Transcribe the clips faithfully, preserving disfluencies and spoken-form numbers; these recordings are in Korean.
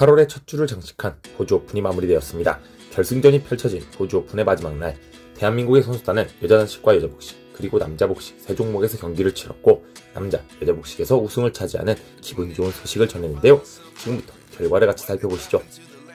팔월의 첫 주를 장식한 호주 오픈이 마무리되었습니다. 결승전이 펼쳐진 호주 오픈의 마지막 날, 대한민국의 선수단은 여자 단식과 여자 복식, 그리고 남자 복식 세 종목에서 경기를 치렀고 남자, 여자 복식에서 우승을 차지하는 기분 좋은 소식을 전했는데요. 지금부터 결과를 같이 살펴보시죠.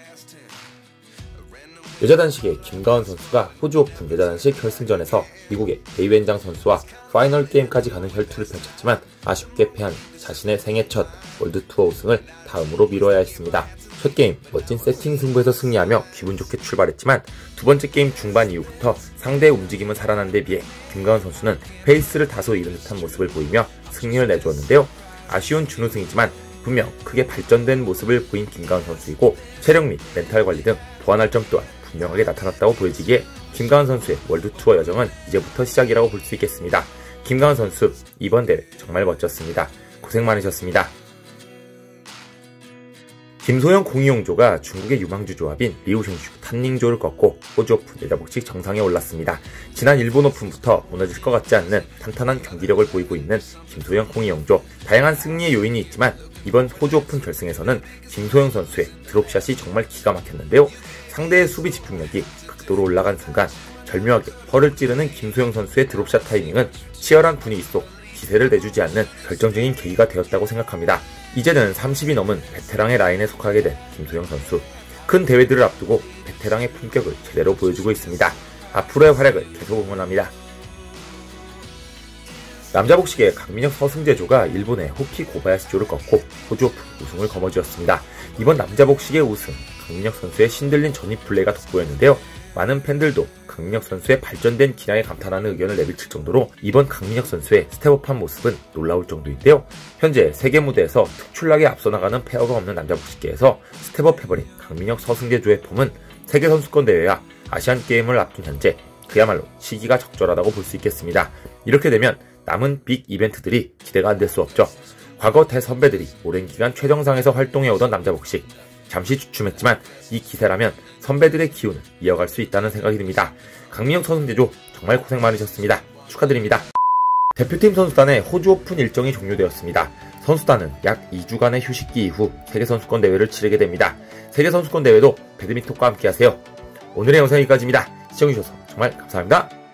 여자 단식의 김가은 선수가 호주 오픈 여자 단식 결승전에서 미국의 베이웬장 선수와 파이널 게임까지 가는 혈투를 펼쳤지만 아쉽게 패한 자신의 생애 첫 월드투어 우승을 다음으로 미뤄야 했습니다. 첫 게임 멋진 세팅 승부에서 승리하며 기분 좋게 출발했지만 두 번째 게임 중반 이후부터 상대의 움직임은 살아난 데 비해 김가은 선수는 페이스를 다소 잃은 듯한 모습을 보이며 승리를 내주었는데요. 아쉬운 준우승이지만 분명 크게 발전된 모습을 보인 김가은 선수이고 체력 및 멘탈 관리 등 보완할 점 또한 분명하게 나타났다고 보여지기에 김가은 선수의 월드투어 여정은 이제부터 시작이라고 볼 수 있겠습니다. 김가은 선수 이번 대회 정말 멋졌습니다. 고생 많으셨습니다. 김소영 공이용조가 중국의 유망주 조합인 리우숑슈 탄닝조를 꺾고 호주 오픈 여자 복식 정상에 올랐습니다. 지난 일본 오픈부터 무너질 것 같지 않는 탄탄한 경기력을 보이고 있는 김소영 공이용조. 다양한 승리의 요인이 있지만 이번 호주 오픈 결승에서는 김소영 선수의 드롭샷이 정말 기가 막혔는데요. 상대의 수비 집중력이 극도로 올라간 순간 절묘하게 펄을 찌르는 김소영 선수의 드롭샷 타이밍은 치열한 분위기 속 기세를 내주지 않는 결정적인 계기가 되었다고 생각합니다. 이제는 삼십이 넘은 베테랑의 라인에 속하게 된 김소영 선수. 큰 대회들을 앞두고 베테랑의 품격을 제대로 보여주고 있습니다. 앞으로의 활약을 계속 응원합니다. 남자 복식의 강민혁 서승재조가 일본의 호키 고바야시조를 꺾고 호주 오픈 우승을 거머쥐었습니다. 이번 남자 복식의 우승, 강민혁 선수의 신들린 전입 플레이가 돋보였는데요. 많은 팬들도 강민혁 선수의 발전된 기량에 감탄하는 의견을 내비칠 정도로 이번 강민혁 선수의 스텝업한 모습은 놀라울 정도인데요. 현재 세계 무대에서 특출나게 앞서 나가는 페어가 없는 남자 복식계에서 스텝업해버린 강민혁 서승재조의 폼은 세계선수권대회와 아시안게임을 앞둔 현재 그야말로 시기가 적절하다고 볼 수 있겠습니다. 이렇게 되면 남은 빅 이벤트들이 기대가 안 될 수 없죠. 과거 대선배들이 오랜 기간 최정상에서 활동해오던 남자 복식. 잠시 주춤했지만 이 기세라면 선배들의 기운을 이어갈 수 있다는 생각이 듭니다. 강민혁 서승재조 정말 고생 많으셨습니다. 축하드립니다. 대표팀 선수단의 호주 오픈 일정이 종료되었습니다. 선수단은 약 이 주간의 휴식기 이후 세계선수권 대회를 치르게 됩니다. 세계선수권 대회도 배드민턴과 함께하세요. 오늘의 영상 여기까지입니다. 시청해주셔서 정말 감사합니다.